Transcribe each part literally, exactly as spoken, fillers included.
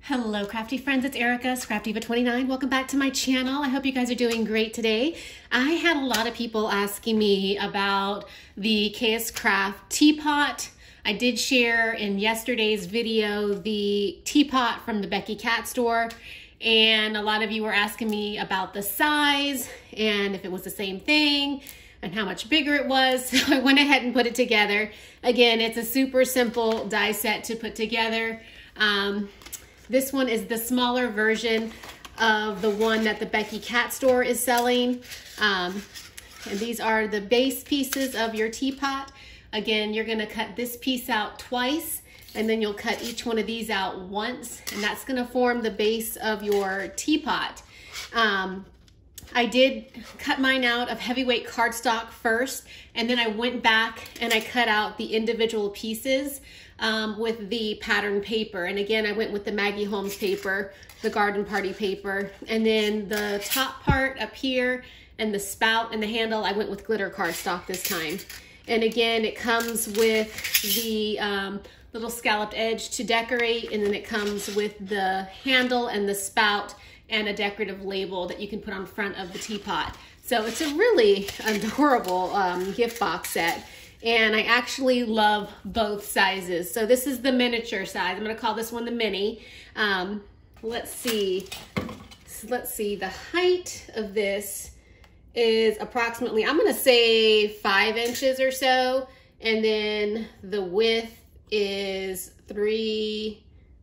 Hello crafty friends, it's Erica, Scrap Diva twenty-nine. Welcome back to my channel. I hope you guys are doing great today. I had a lot of people asking me about the K S Craft teapot. I did share in yesterday's video the teapot from the Becky Cat store, and a lot of you were asking me about the size and if it was the same thing and how much bigger it was. So I went ahead and put it together. Again, it's a super simple die set to put together. Um, This one is the smaller version of the one that the Becky Cat store is selling. Um, and these are the base pieces of your teapot. Again, you're gonna cut this piece out twice, and then you'll cut each one of these out once, and that's gonna form the base of your teapot. Um, I did cut mine out of heavyweight cardstock first, and then I went back and I cut out the individual pieces um, with the pattern paper. And again, I went with the Maggie Holmes paper, the garden party paper. And then the top part up here and the spout and the handle, I went with glitter cardstock this time. And again, it comes with the um, little scalloped edge to decorate, and then it comes with the handle and the spout and a decorative label that you can put on front of the teapot. So it's a really adorable um, gift box set. And I actually love both sizes. So this is the miniature size. I'm gonna call this one the mini. Um, let's see, so let's see, the height of this is approximately, I'm gonna say five inches or so. And then the width is three,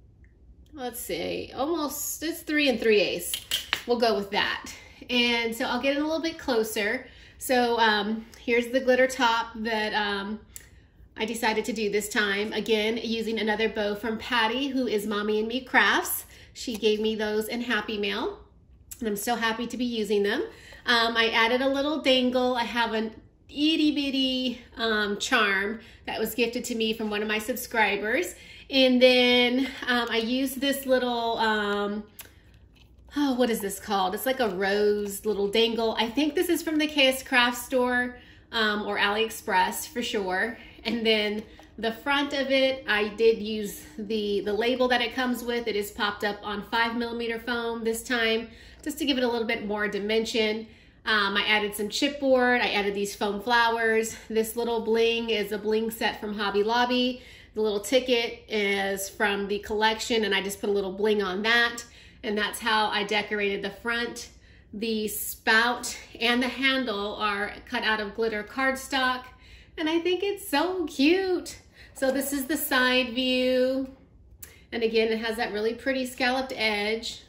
let's see, almost, it's three and three eighths. We'll go with that. And so I'll get it a little bit closer. So um, here's the glitter top that um, I decided to do this time. Again, using another bow from Patty, who is Mommy and Me Crafts. She gave me those in Happy Mail, and I'm so happy to be using them. Um, I added a little dangle. I have an itty bitty um, charm that was gifted to me from one of my subscribers. And then um, I used this little, um, oh, what is this called? It's like a rose little dangle. I think this is from the K S Craft store um, or AliExpress for sure. And then the front of it, I did use the, the label that it comes with. It is popped up on five millimeter foam this time, just to give it a little bit more dimension. Um, I added some chipboard. I added these foam flowers. This little bling is a bling set from Hobby Lobby. The little ticket is from the collection, and I just put a little bling on that. And that's how I decorated the front. The spout and the handle are cut out of glitter cardstock, and I think it's so cute. So this is the side view. And again, it has that really pretty scalloped edge.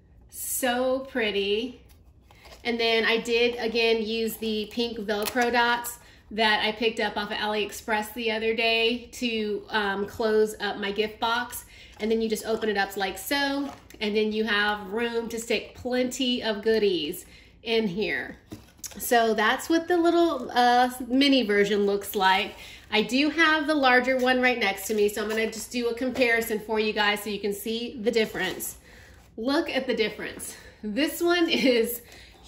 So pretty. And then I did, again, use the pink Velcro dots that I picked up off of AliExpress the other day to um, close up my gift box. And then you just open it up like so, and then you have room to stick plenty of goodies in here. So that's what the little uh, mini version looks like. I do have the larger one right next to me, so I'm gonna just do a comparison for you guys so you can see the difference. Look at the difference. This one is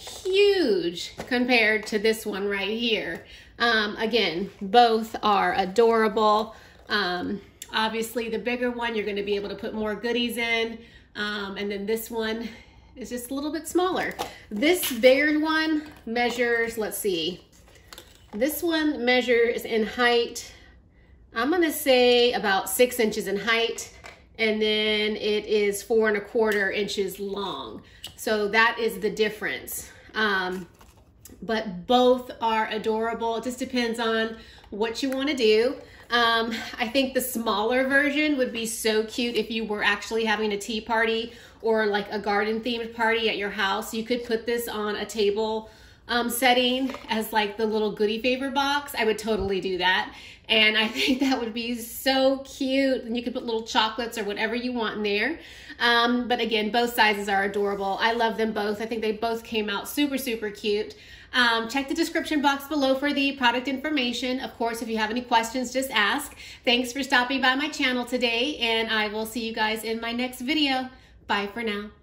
huge compared to this one right here. Um, again, both are adorable. Um, obviously the bigger one, you're gonna be able to put more goodies in. Um, and then this one is just a little bit smaller. This bigger one measures, let's see, this one measures in height, I'm gonna say about six inches in height, and then it is four and a quarter inches long. So that is the difference. Um, but both are adorable. It just depends on what you want to do. Um, I think the smaller version would be so cute if you were actually having a tea party or like a garden themed party at your house. You could put this on a table um, setting as like the little goodie favor box. I would totally do that. And I think that would be so cute. And you could put little chocolates or whatever you want in there. Um, but again, both sizes are adorable. I love them both. I think they both came out super, super cute. Um, check the description box below for the product information. Of course, if you have any questions, just ask. Thanks for stopping by my channel today, and I will see you guys in my next video. Bye for now.